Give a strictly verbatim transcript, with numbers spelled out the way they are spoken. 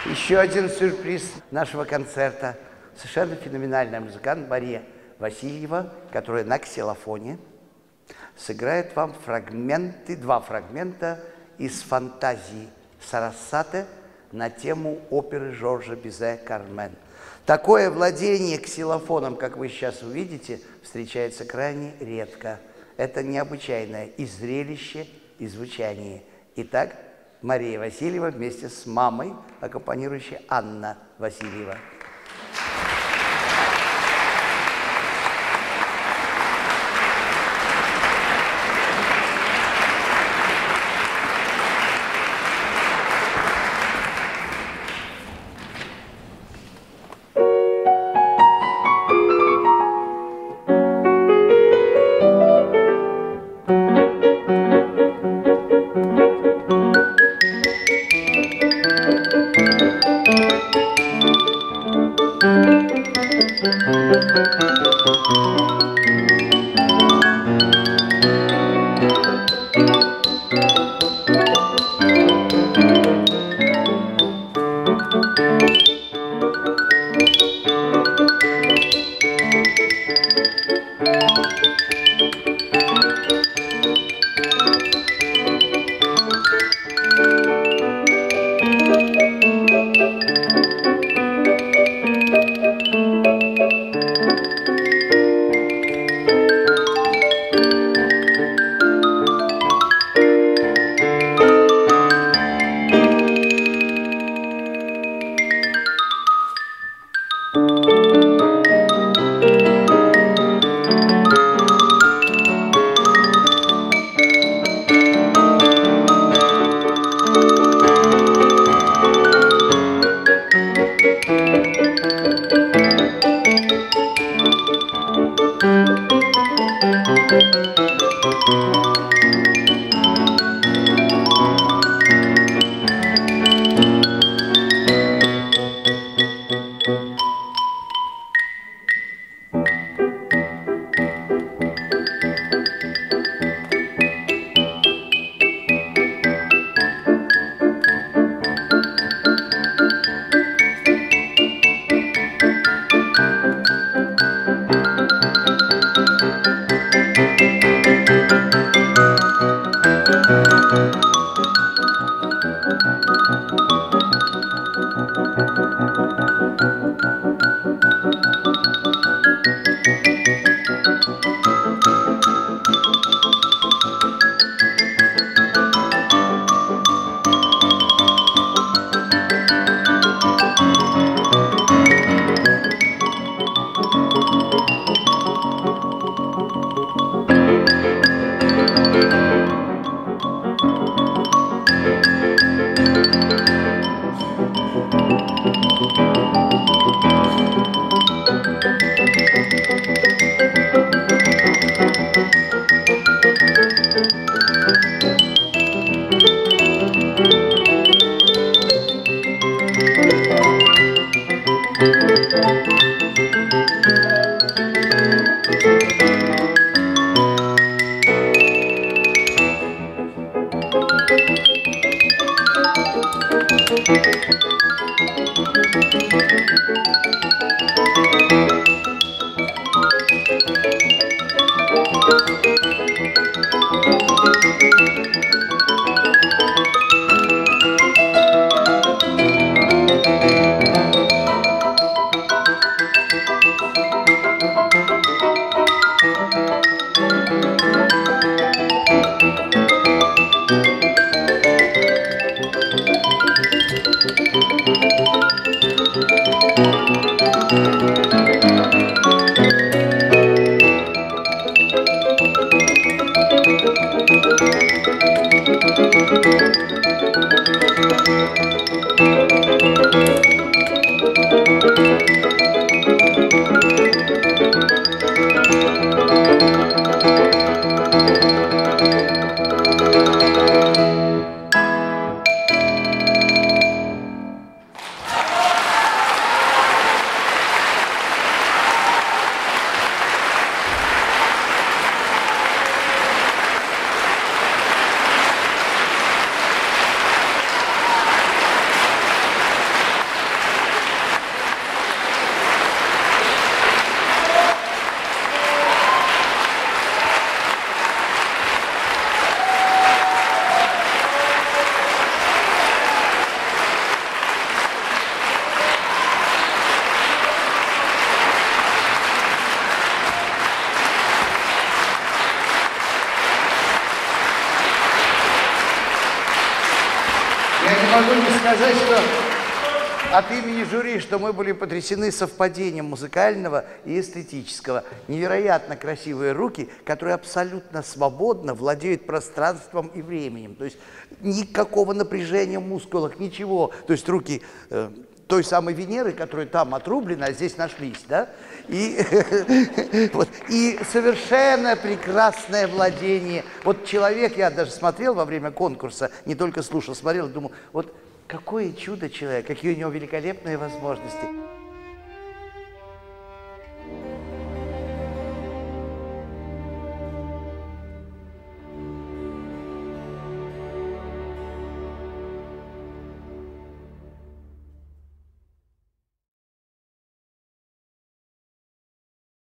Еще один сюрприз нашего концерта. Совершенно феноменальная музыкант Мария Васильева, которая на ксилофоне сыграет вам фрагменты, два фрагмента из фантазии Сарасате на тему оперы Жоржа Бизе «Кармен». Такое владение ксилофоном, как вы сейчас увидите, встречается крайне редко. Это необычайное и зрелище, и звучание. Итак, Мария Васильева вместе с мамой, аккомпанирующая Анна Васильева. не могу не сказать, что от имени жюри, что мы были потрясены совпадением музыкального и эстетического. Невероятно красивые руки, которые абсолютно свободно владеют пространством и временем. То есть никакого напряжения в мускулах, ничего. То есть руки э, той самой Венеры, которая там отрублена, а здесь нашлись, да? И, вот, и совершенно прекрасное владение. Вот человек, я даже смотрел во время конкурса, не только слушал, смотрел, думал, вот какое чудо человек, какие у него великолепные возможности.